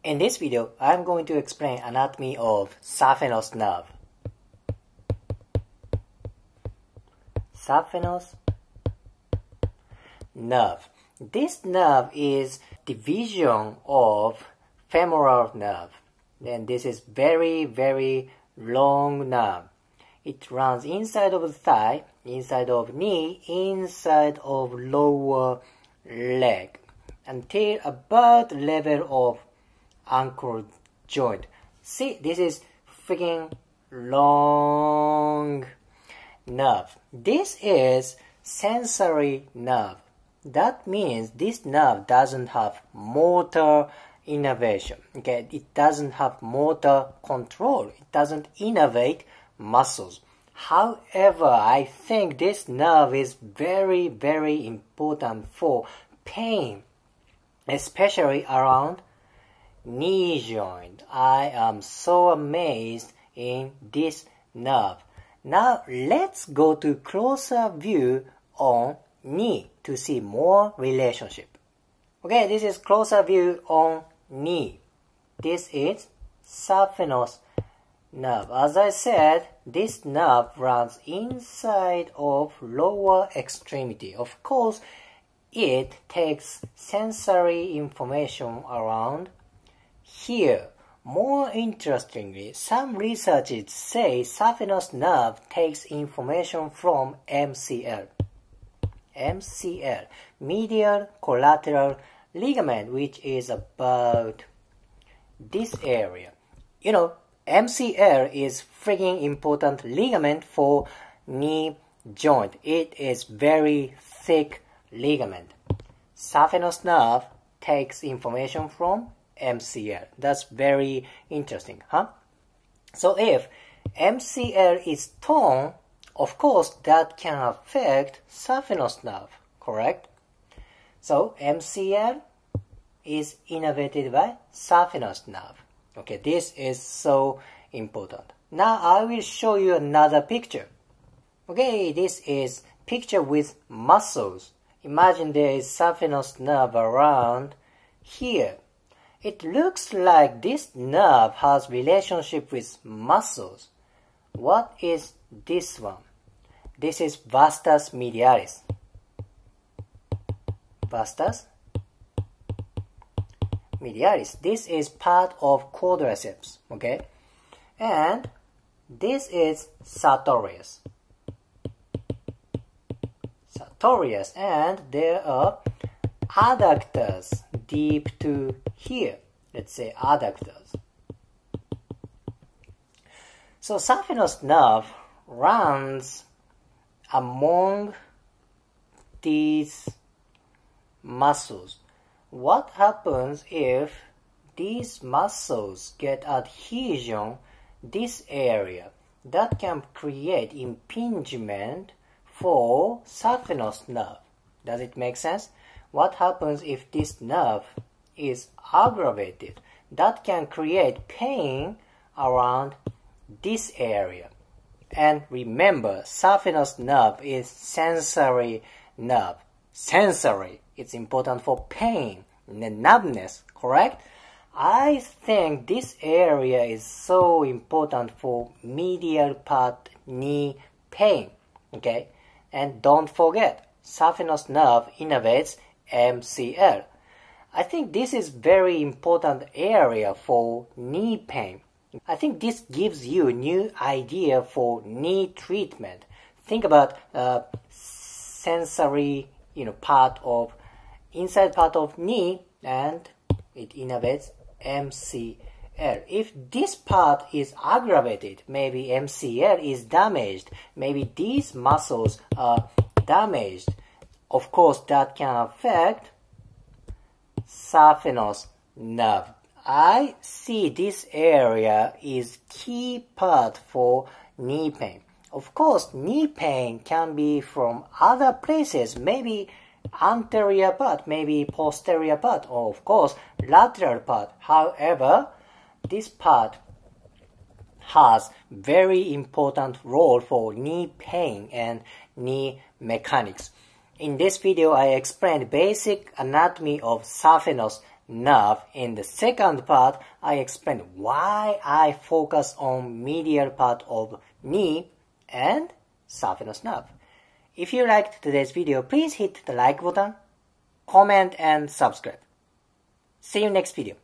In this video, I'm going to explain anatomy of saphenous nerve. Saphenous nerve. This nerve is division of femoral nerve. Then this is very long nerve. It runs inside of the thigh, inside of knee, inside of lower leg until about level of ankle joint. See, this is freaking long nerve. This is sensory nerve. That means this nerve doesn't have motor innervation. Okay, it doesn't have motor control. It doesn't innervate muscles. However, I think this nerve is very important for pain, especially around knee joint. I am so amazed in this nerve. Now let's go to closer view on knee to see more relationship. Okay, this is closer view on knee. This is saphenous nerve. As I said, this nerve runs inside of lower extremity. Of course, it takes sensory information around here. More interestingly, some researchers say saphenous nerve takes information from MCL. MCL, medial collateral ligament, which is about this area. You know, MCL is freaking important ligament for knee joint. It is very thick ligament. Saphenous nerve takes information from MCL. That's very interesting, huh? So if MCL is torn, of course that can affect saphenous nerve, correct? So MCL is innervated by saphenous nerve. Okay, this is so important. Now I will show you another picture. Okay, this is picture with muscles. Imagine there is saphenous nerve around here. It looks like this nerve has relationship with muscles. What is this one? This is vastus medialis. Vastus medialis. This is part of quadriceps, okay? And this is sartorius. Sartorius, and there are adductors deep to here. Let's say adductors. So saphenous nerve runs among these muscles. What happens if these muscles get adhesion this area? That can create impingement for saphenous nerve. Does it make sense? What happens if this nerve is aggravated? That can create pain around this area. And remember, saphenous nerve is sensory nerve. Sensory, it's important for pain and numbness, correct? I think this area is so important for medial part knee pain, okay? And don't forget, saphenous nerve innervates MCL. I think this is very important area for knee pain. I think this gives you a new idea for knee treatment. Think about sensory, part of inside part of knee, and it innervates MCL. If this part is aggravated, maybe MCL is damaged, maybe these muscles are damaged, of course that can affect saphenous nerve. I see this area is key part for knee pain. Of course, knee pain can be from other places, maybe anterior part, maybe posterior part, or of course lateral part. However, this part has very important role for knee pain and knee mechanics. In this video, I explained basic anatomy of saphenous nerve. In the second part, I explained why I focus on medial part of knee and saphenous nerve. If you liked today's video, please hit the like button, comment and subscribe. See you next video.